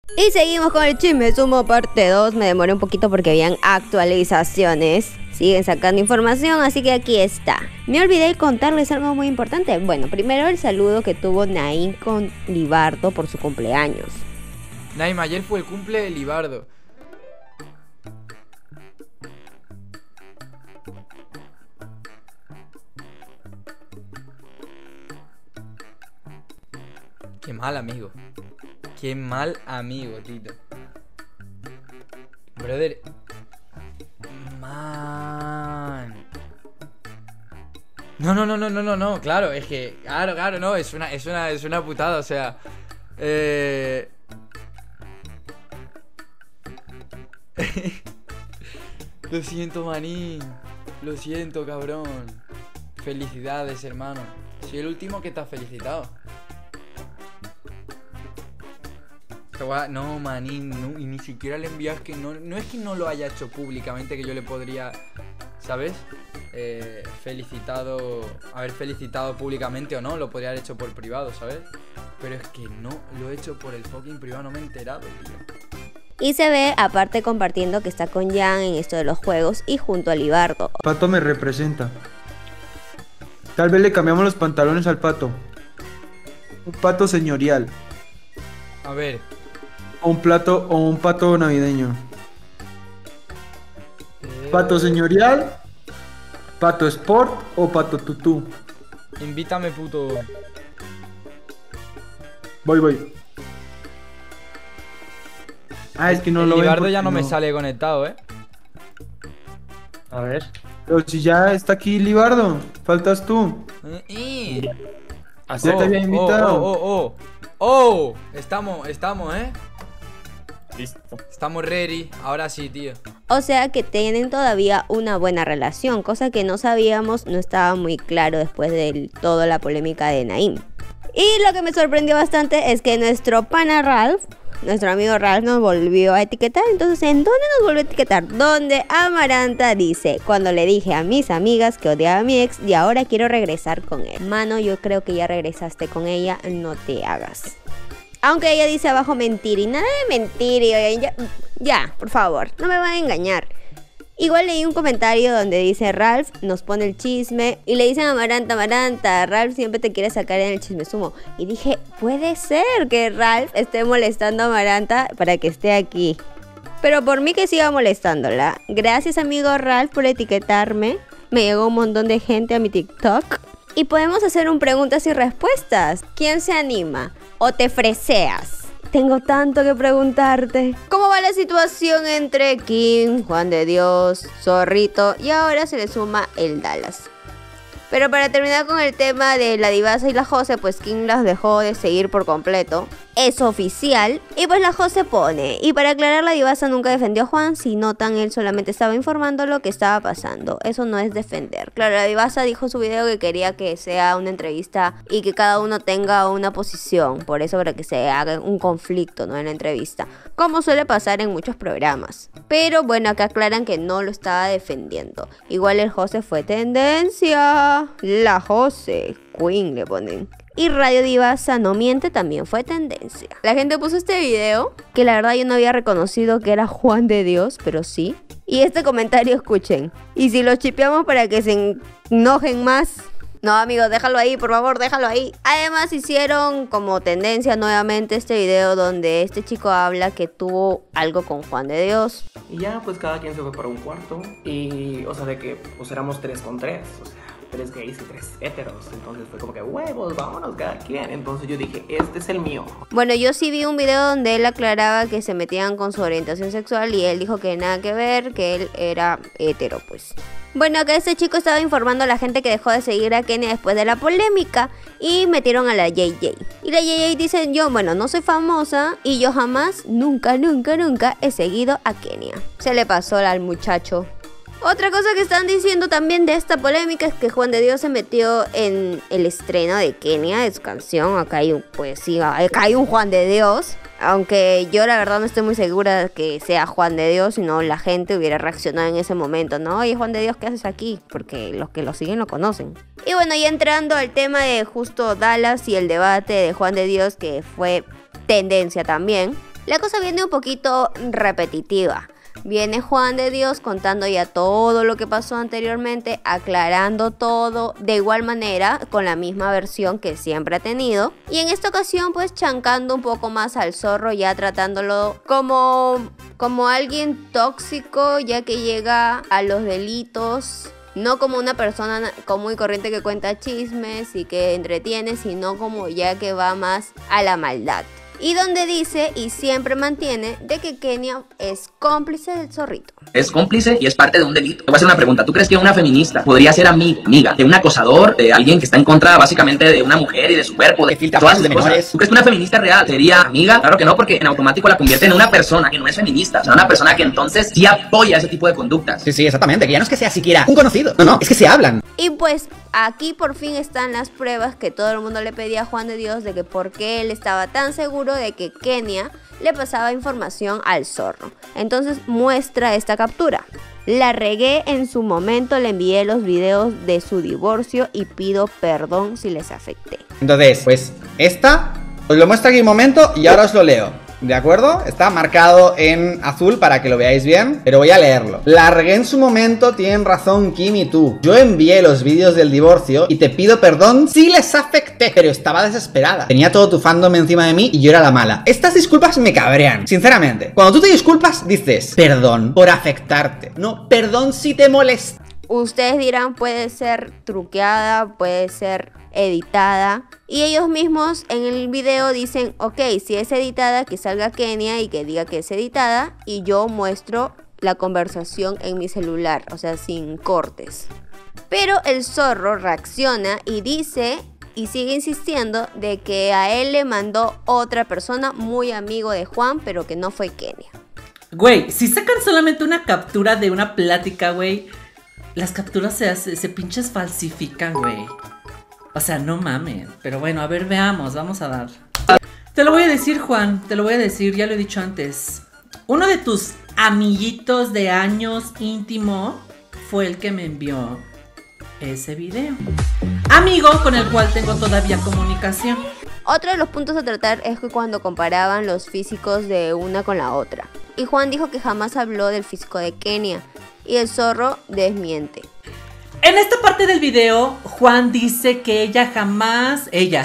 Y seguimos con el Chisme Sumo parte 2. Me demoré un poquito porque habían actualizaciones. Siguen sacando información, así que aquí está. Me olvidé contarles algo muy importante. Bueno, primero el saludo que tuvo Naim con Libardo por su cumpleaños. Naim, ayer fue el cumple de Libardo. Qué mal amigo. Qué mal amigo, Tito. Brother. Man. No, claro, es que. Claro, no, es una putada, o sea. Lo siento, manín. Lo siento, cabrón. Felicidades, hermano. Soy el último que te ha felicitado. No, manín, no, y ni siquiera le envías que no es que no lo haya hecho públicamente, que yo le podría, ¿sabes? Haber felicitado públicamente o no, lo podría haber hecho por privado, ¿sabes? Pero es que no lo he hecho por el fucking privado, no me he enterado, tío. Y se ve, aparte compartiendo que está con Jan en esto de los juegos y junto a Libardo. Pato me representa. Tal vez le cambiamos los pantalones al pato. Un pato señorial. A ver. O un pato navideño. Pato señorial, pato sport o pato tutú. Invítame, puto. Voy. Es que no lo veo. Libardo ya no me sale conectado, A ver. Pero si ya está aquí Libardo, faltas tú. Así te había invitado. Estamos, Listo. Estamos ready. Ahora sí, tío. O sea que tienen todavía una buena relación, cosa que no sabíamos, no estaba muy claro después de toda la polémica de Naim. Y lo que me sorprendió bastante es que nuestro pana Ralph, nuestro amigo Ralph, nos volvió a etiquetar. Entonces, ¿en dónde nos volvió a etiquetar? Donde Amaranta dice: cuando le dije a mis amigas que odiaba a mi ex y ahora quiero regresar con él. Mano, yo creo que ya regresaste con ella, no te hagas. Aunque ella dice abajo mentir, y nada de mentir, y ya, por favor, no me van a engañar. Igual leí un comentario donde dice: Ralph nos pone el chisme, y le dicen a Amaranta, Ralph siempre te quiere sacar en el Chisme Sumo. Y dije, puede ser que Ralph esté molestando a Amaranta para que esté aquí. Pero por mí que siga molestándola. Gracias, amigo Ralph, por etiquetarme. Me llegó un montón de gente a mi TikTok. Y podemos hacer un preguntas y respuestas. ¿Quién se anima? ¿O te freseas? Tengo tanto que preguntarte. ¿Cómo va la situación entre Kim, Juan de Dios, Zorrito y ahora se le suma el Dallas? Pero para terminar con el tema de la Divasa y la Jose, pues Kim las dejó de seguir por completo. Es oficial. Y pues la Jose pone: y para aclarar, la Divasa nunca defendió a Juan. Si notan, él solamente estaba informando lo que estaba pasando. Eso no es defender. Claro, la Divasa dijo en su video que quería que sea una entrevista y que cada uno tenga una posición. Por eso, para que se haga un conflicto, ¿no?, en la entrevista, como suele pasar en muchos programas. Pero bueno, acá aclaran que no lo estaba defendiendo. Igual el Jose fue tendencia. La Jose Queen le ponen. Y Radio Divasa no miente también fue tendencia. La gente puso este video, que la verdad yo no había reconocido que era Juan de Dios, pero sí. Y este comentario, escuchen: y si los chipeamos para que se enojen más. No, amigos, déjalo ahí, por favor, déjalo ahí. Además hicieron como tendencia nuevamente este video donde este chico habla que tuvo algo con Juan de Dios. Y ya, pues cada quien se fue para un cuarto. Y, o sea, de que pues éramos 3 con 3. O sea, 3 gays y 3 héteros. Entonces fue como que huevos, vámonos cada quien. Entonces yo dije, este es el mío. Bueno, yo sí vi un video donde él aclaraba que se metían con su orientación sexual y él dijo que nada que ver, que él era hetero, pues. Bueno, acá este chico estaba informando a la gente que dejó de seguir a Kenia después de la polémica y metieron a la JJ. Y la JJ dice: yo, bueno, no soy famosa y yo jamás, nunca he seguido a Kenia. Se le pasó al muchacho. Otra cosa que están diciendo también de esta polémica es que Juan de Dios se metió en el estreno de Kenia, de su canción. Acá hay un Juan de Dios. Aunque yo la verdad no estoy muy segura de que sea Juan de Dios, sino la gente hubiera reaccionado en ese momento, ¿no? Oye, Juan de Dios, ¿qué haces aquí? Porque los que lo siguen lo conocen. Y bueno, ya entrando al tema de justo Dallas y el debate de Juan de Dios, que fue tendencia también. La cosa viene un poquito repetitiva. Viene Juan de Dios contando ya todo lo que pasó anteriormente, aclarando todo de igual manera, con la misma versión que siempre ha tenido. Y en esta ocasión pues chancando un poco más al zorro, ya tratándolo como alguien tóxico, ya que llega a los delitos. No como una persona común y corriente que cuenta chismes y que entretiene, sino como ya que va más a la maldad. Y donde dice y siempre mantiene de que Kenia es cómplice del zorrito. Es cómplice y es parte de un delito. Te voy a hacer una pregunta. ¿Tú crees que una feminista podría ser amiga de un acosador, de alguien que está en contra básicamente de una mujer y de su cuerpo, de filtrar todas sus cosas? ¿Tú crees que una feminista real sería amiga? Claro que no, porque en automático la convierte en una persona que no es feminista. O sea, una persona que entonces sí apoya ese tipo de conductas. Sí, exactamente. Que ya no es que sea siquiera un conocido. No, es que se hablan. Y pues aquí por fin están las pruebas que todo el mundo le pedía a Juan de Dios de que por qué él estaba tan seguro de que Kenia le pasaba información al zorro. Entonces muestra esta captura. La regué en su momento, le envié los videos de su divorcio y pido perdón si les afecté. Entonces, pues esta os lo muestra aquí un momento y ahora os lo leo. ¿De acuerdo? Está marcado en azul para que lo veáis bien, pero voy a leerlo. La regué en su momento, tienen razón Kim y tú. Yo envié los vídeos del divorcio y te pido perdón si les afecté, pero estaba desesperada. Tenía todo tu fandom encima de mí y yo era la mala. Estas disculpas me cabrean, sinceramente. Cuando tú te disculpas, dices perdón por afectarte. No, perdón si te molesta. Ustedes dirán, puede ser truqueada, puede ser editada. Y ellos mismos en el video dicen, ok, si es editada, que salga Kenia y que diga que es editada. Y yo muestro la conversación en mi celular, o sea, sin cortes. Pero el zorro reacciona y dice y sigue insistiendo de que a él le mandó otra persona muy amigo de Juan, pero que no fue Kenia. Güey, si sacan solamente una captura de una plática, güey, las capturas se pinches falsifican, güey. O sea, no mamen. Pero bueno, a ver, veamos, vamos a dar. Te lo voy a decir, Juan, te lo voy a decir, ya lo he dicho antes. Uno de tus amiguitos de años íntimo fue el que me envió ese video. Amigo con el cual tengo todavía comunicación. Otro de los puntos a tratar es que cuando comparaban los físicos de una con la otra. Y Juan dijo que jamás habló del físico de Kenia. Y el zorro desmiente. En esta parte del video, Juan dice que ella jamás... Él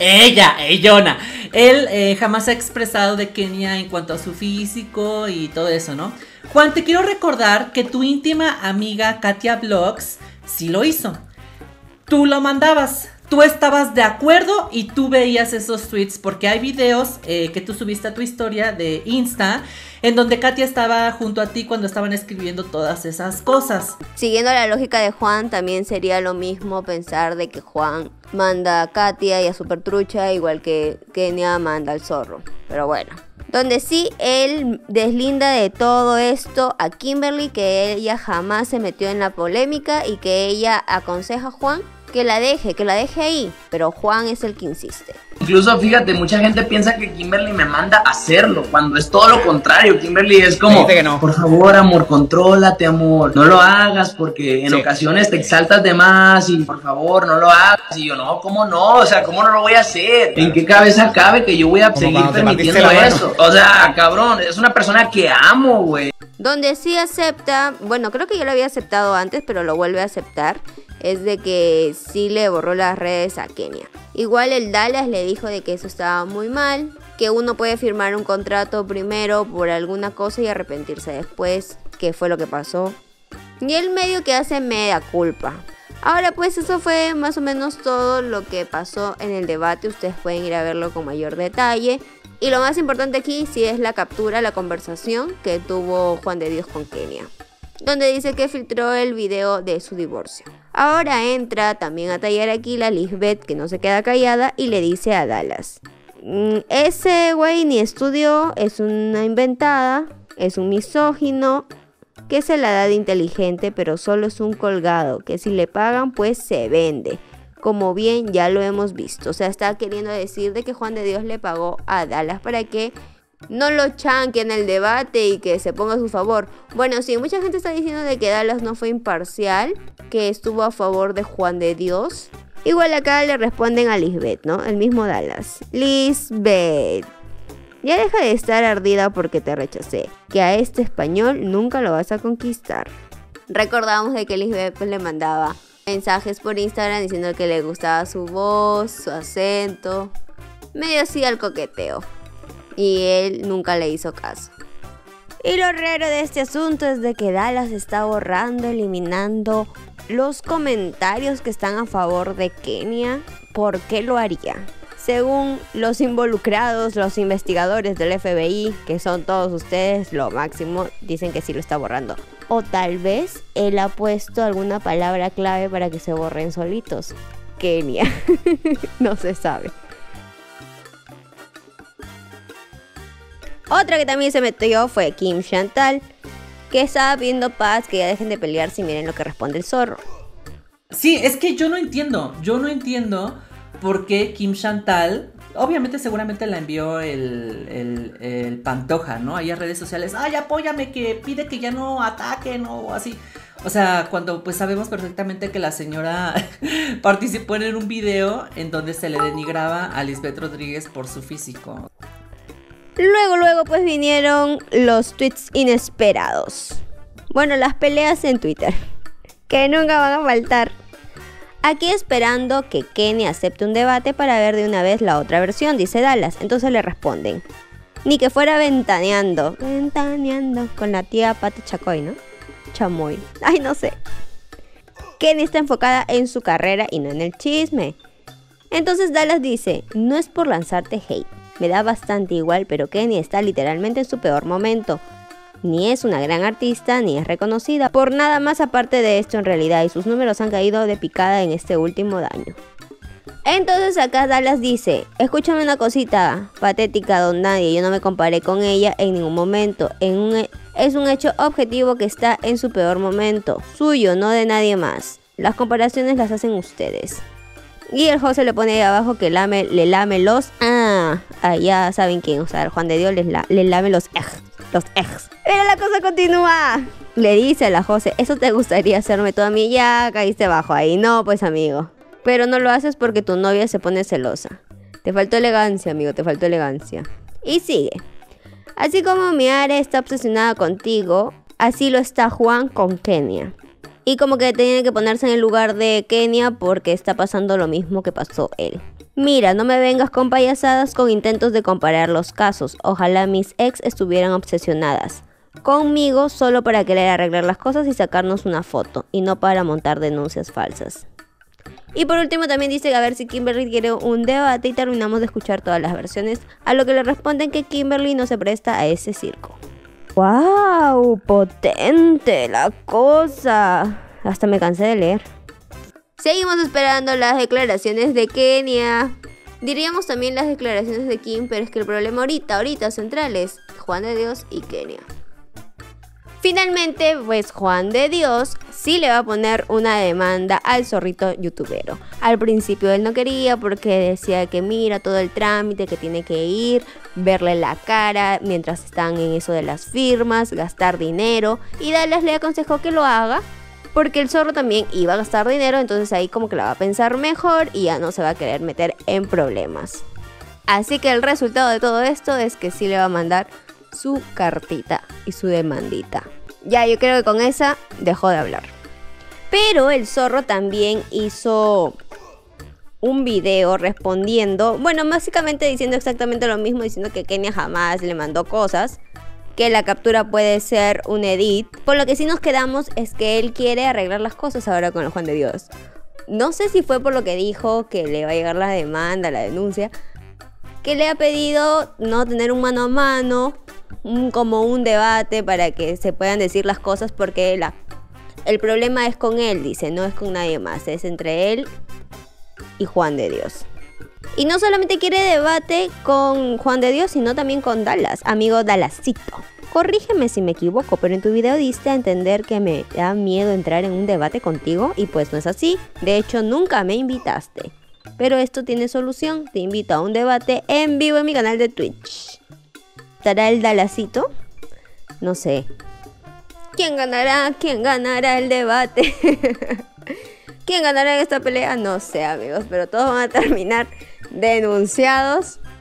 jamás ha expresado de Kenia en cuanto a su físico y todo eso, ¿no? Juan, te quiero recordar que tu íntima amiga Katia Vlogs sí lo hizo. Tú lo mandabas, tú estabas de acuerdo y tú veías esos tweets, porque hay videos que tú subiste a tu historia de Insta en donde Katia estaba junto a ti cuando estaban escribiendo todas esas cosas. Siguiendo la lógica de Juan, también sería lo mismo pensar de que Juan manda a Katia y a Supertrucha, igual que Kenia manda al zorro. Pero bueno, donde sí él deslinda de todo esto a Kimberly, que ella jamás se metió en la polémica y que ella aconseja a Juan que la deje ahí, pero Juan es el que insiste. Incluso, fíjate, mucha gente piensa que Kimberly me manda a hacerlo, cuando es todo lo contrario. Kimberly es como, que no. Por favor, amor, contrólate, amor, no lo hagas, porque en ocasiones te exaltas de más, y por favor, no lo hagas. Y yo, no, ¿cómo no? O sea, ¿cómo no lo voy a hacer? ¿En qué cabeza cabe que yo voy a seguir permitiendo eso? O sea, cabrón, es una persona que amo, güey. Donde sí acepta, bueno, creo que ya lo había aceptado antes, pero lo vuelve a aceptar, es de que sí le borró las redes a Kenia. Igual el Dallas le dijo de que eso estaba muy mal, que uno puede firmar un contrato primero por alguna cosa y arrepentirse después, que fue lo que pasó. Y él medio que hace media culpa. Ahora pues eso fue más o menos todo lo que pasó en el debate, ustedes pueden ir a verlo con mayor detalle. Y lo más importante aquí sí es la captura, la conversación que tuvo Juan de Dios con Kenia, donde dice que filtró el video de su divorcio. Ahora entra también a tallar aquí la Lisbeth, que no se queda callada, y le dice a Dallas: ese güey ni estudió, es una inventada, es un misógino, que se la da de inteligente, pero solo es un colgado, que si le pagan pues se vende, como bien ya lo hemos visto. O sea, está queriendo decir de que Juan de Dios le pagó a Dallas para que no lo chanque en el debate y que se ponga a su favor. Bueno, sí, mucha gente está diciendo de que Dallas no fue imparcial, que estuvo a favor de Juan de Dios. Igual acá le responden a Lisbeth, ¿no? El mismo Dallas. Lisbeth, Ya deja de estar ardida porque te rechacé, que a este español nunca lo vas a conquistar. Recordamos de que Lisbeth pues le mandaba mensajes por Instagram diciendo que le gustaba su voz, su acento, medio así al coqueteo. Y él nunca le hizo caso. Y lo raro de este asunto es de que Dallas está borrando, eliminando los comentarios que están a favor de Kenia. ¿Por qué lo haría? Según los involucrados, los investigadores del FBI, que son todos ustedes, lo máximo, dicen que sí lo está borrando. O tal vez él ha puesto alguna palabra clave para que se borren solitos. Kenia. No se sabe. Otra que también se metió fue Kim Chantal, que estaba pidiendo paz, que ya dejen de pelearse y miren lo que responde el zorro. Sí, es que yo no entiendo por qué Kim Chantal, obviamente seguramente la envió el Pantoja, ¿no? Ahí a redes sociales, ay, apóyame, que pide que ya no ataquen o así. O sea, cuando pues sabemos perfectamente que la señora participó en un video en donde se le denigraba a Lisbeth Rodríguez por su físico. Luego pues vinieron los tweets inesperados. Bueno, las peleas en Twitter, que nunca van a faltar. Aquí esperando que Kenia acepte un debate para ver de una vez la otra versión, dice Dallas. Entonces le responden, ni que fuera ventaneando con la tía Pati Chacoy, ¿no? Chamoy, ay no sé. Kenia está enfocada en su carrera y no en el chisme. Entonces Dallas dice, no es por lanzarte hate, me da bastante igual, pero Kenia está literalmente en su peor momento. Ni es una gran artista, ni es reconocida por nada más aparte de esto en realidad, y sus números han caído de picada en este último año. Entonces acá Dallas dice, escúchame una cosita, patética don nadie, yo no me comparé con ella en ningún momento, es un hecho objetivo que está en su peor momento, suyo, no de nadie más. Las comparaciones las hacen ustedes. Y el José le pone ahí abajo que le lame los... ya saben quién, o sea, el Juan de Dios le lame los ex. Pero la cosa continúa. Le dice a la José, ¿eso te gustaría hacerme tú a mí? Ya caíste bajo ahí. No, pues amigo. Pero no lo haces porque tu novia se pone celosa. Te faltó elegancia, amigo, te faltó elegancia. Y sigue. Así como Miare está obsesionada contigo, así lo está Juan con Kenia. Y como que tiene que ponerse en el lugar de Kenia porque está pasando lo mismo que pasó él. Mira, no me vengas con payasadas con intentos de comparar los casos. Ojalá mis ex estuvieran obsesionadas conmigo solo para querer arreglar las cosas y sacarnos una foto, y no para montar denuncias falsas. Y por último también dice que a ver si Kimberly quiere un debate, y terminamos de escuchar todas las versiones, a lo que le responden que Kimberly no se presta a ese circo. ¡Wow! Potente la cosa. Hasta me cansé de leer. Seguimos esperando las declaraciones de Kenia. Diríamos también las declaraciones de Kim, pero es que el problema ahorita central es Juan de Dios y Kenia. Finalmente, pues Juan de Dios sí le va a poner una demanda al zorrito youtubero. Al principio él no quería porque decía que mira todo el trámite que tiene que ir, verle la cara mientras están en eso de las firmas, gastar dinero. Y Dallas le aconsejó que lo haga porque el zorro también iba a gastar dinero, entonces ahí como que la va a pensar mejor y ya no se va a querer meter en problemas. Así que el resultado de todo esto es que sí le va a mandar su cartita y su demandita. Ya, yo creo que con esa dejó de hablar. Pero el zorro también hizo un video respondiendo, bueno, básicamente diciendo exactamente lo mismo, diciendo que Kenia jamás le mandó cosas, que la captura puede ser un edit. Por lo que sí nos quedamos es que él quiere arreglar las cosas ahora con el Juan de Dios. No sé si fue por lo que dijo que le va a llegar la demanda, la denuncia, que le ha pedido no tener un mano a mano, como un debate para que se puedan decir las cosas, porque el problema es con él, dice, no es con nadie más, es entre él y Juan de Dios. Y no solamente quiere debate con Juan de Dios, sino también con Dallas, amigo Dallasito. Corrígeme si me equivoco, pero en tu video diste a entender que me da miedo entrar en un debate contigo, y pues no es así. De hecho, nunca me invitaste. Pero esto tiene solución, te invito a un debate en vivo en mi canal de Twitch. ¿Estará el Dallasito? No sé. ¿Quién ganará? ¿Quién ganará el debate? ¿Quién ganará en esta pelea? No sé, amigos, pero todos van a terminar denunciados.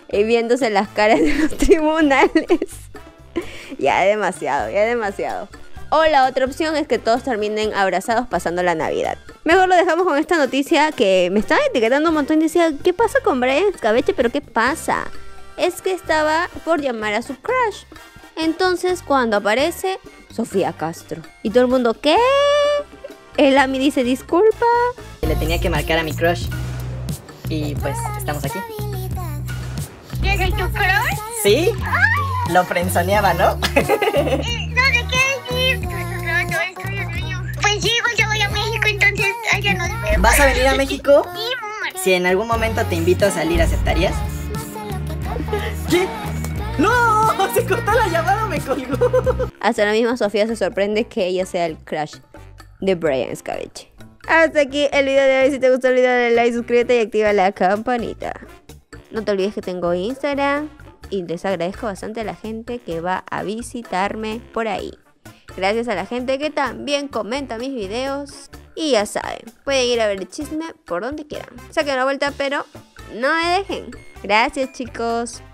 y viéndose las caras de los tribunales. Ya demasiado, ya demasiado. O la otra opción es que todos terminen abrazados pasando la Navidad. Mejor lo dejamos con esta noticia que me estaba etiquetando un montón y decía, ¿qué pasa con Brian Escabeche? ¿Pero qué pasa? Es que estaba por llamar a su crush. Entonces cuando aparece Sofía Castro. Y todo el mundo, ¿qué? El Ami dice, disculpa. Le tenía que marcar a mi crush. Y pues, estamos aquí. ¿Yo soy tu crush? ¿Sí? Lo frenzoneaba, ¿no? No te quieres ir. Pues sí, pues yo voy a México, entonces allá nos vemos. ¿Vas a venir a México? Sí, amor. Si en algún momento te invito a salir, ¿aceptarías? ¿Qué? ¡No! Se cortó la llamada, me colgó. Hasta la misma Sofía se sorprende que ella sea el crush de Brian Escabeche. Hasta aquí el video de hoy. Si te gustó el video, dale like, suscríbete y activa la campanita. No te olvides que tengo Instagram y les agradezco bastante a la gente que va a visitarme por ahí. Gracias a la gente que también comenta mis videos. Y ya saben, pueden ir a ver el chisme por donde quieran. Saquen una vuelta, pero no me dejen. Gracias, chicos.